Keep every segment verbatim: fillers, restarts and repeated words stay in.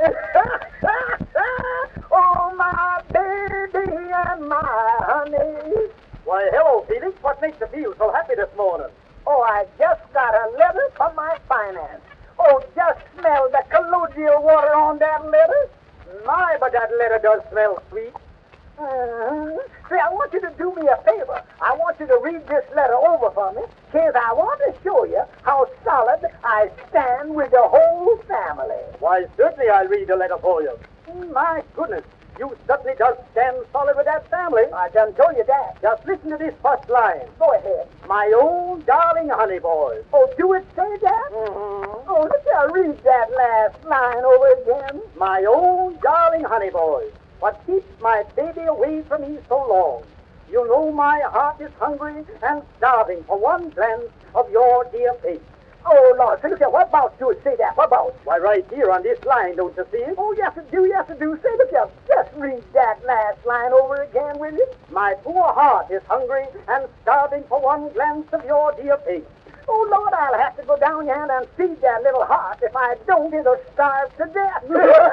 Oh, my baby and my honey. Why, hello, Felix. What makes you feel so happy this morning? Oh, I just got a letter from my finance. Oh, just smell the colloidal water on that letter. My, but that letter does smell sweet. Mm-hmm. See, I want you to do me a favor. I want you to read this letter over for me, because I want to show you how solid I stand with the whole family. Why, certainly I'll read the letter for you. My goodness, you certainly does stand solid with that family. I done told you that. Just listen to this first line. Go ahead. My own darling honey boys. Oh, do it say that? Mm-hmm. Oh, let's uh, read that last line over again. My own darling honey boys. What keeps my baby away from me so long? You know my heart is hungry and starving for one glance of your dear face. Oh, Lord, say, look, what about do it say that? What about? Why, right here on this line, don't you see it? Oh, yes, it do, yes, it do. Say, look, here, just read that last line over again, will you? My poor heart is hungry and starving for one glance of your dear face. Oh, Lord, I'll have to go down here and feed that little heart. If I don't, it'll starve to death.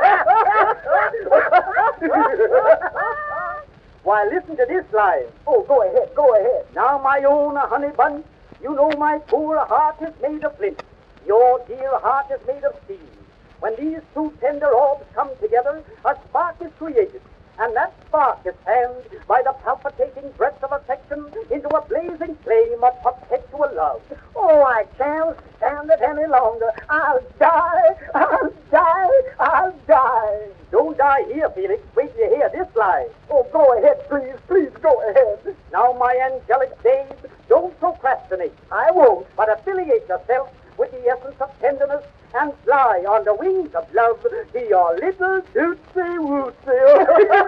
Why, listen to this line. Oh, go ahead, go ahead. Now, my own honey bun, you know my poor heart is made of flint. Your dear heart is made of steel. When these two tender orbs come together, a spark is created. And that spark is fanned by the palpitating breath of affection into a blazing flame of perpetual love. Oh, I can't stand it any longer. I'll die, I'll die, I'll die. Don't die here, Felix. Wait till you hear this line. Oh, go ahead, please, please go ahead. Now, my angelic babe, don't procrastinate. I won't. But affiliate yourself with the essence of tenderness and fly on the wings of love to your little tootsie wootsy.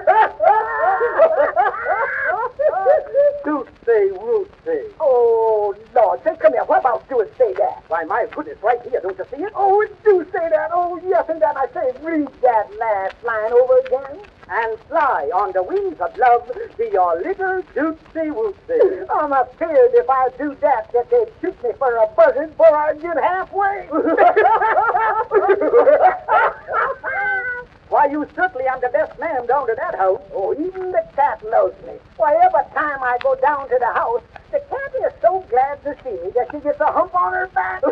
Tootsie wootsy. Oh, Lord, say, come here. What about do it say that? Why, my goodness, right here. Don't you see it? Oh, it do say that. Oh, yes, and that I say, read that last line over again. And fly on the wings of love to your little tootsie wootsy. I'm afraid if I do that, that they'd shoot me for a buzzard before I get halfway. Why, you certainly am the best man down to that house. Oh, even the cat loves me. Why, every time I go down to the house, the cat is so glad to see me that she gets a hump on her back.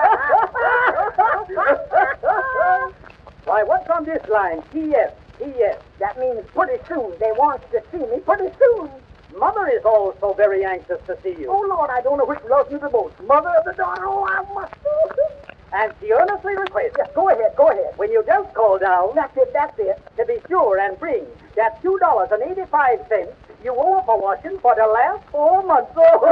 Why, what's on this line? P S P S That means pretty soon. They want to see me pretty soon. Mother is also very anxious to see you. Oh, Lord, I don't know which loves me the most. Mother or the daughter? Oh, I must. And she earnestly requests, Yes, go ahead, go ahead. when you just call down, That's it, that's it. to be sure and bring that two dollars and eighty-five cents you owe for washing for the last four months.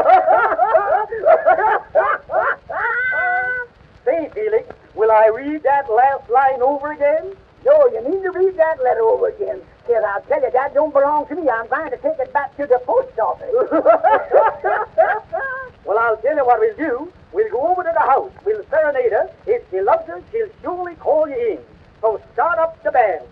Say, Felix, will I read that last line over again? No, you need to read that letter over again. Because I'll tell you, that don't belong to me. I'm going to take it back to the post office. Well, I'll tell you what we'll do. We'll go over to the house. We'll serenade her. If she loves her, she'll surely call you in. So start up the band.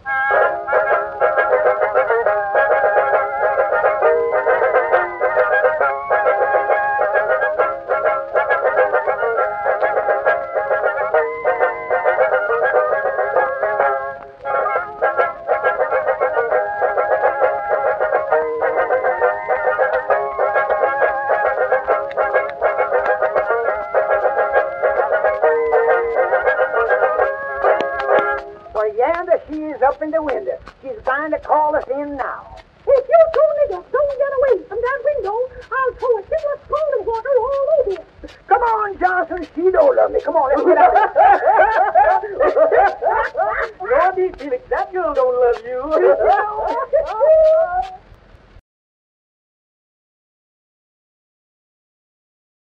She's up in the window. She's going to call us in now. If you two niggas don't get away from that window, I'll throw a single scalding water all over you. Come on, Johnson. She don't love me. Come on, let's get out of here. Lordy, Felix, that girl don't love you.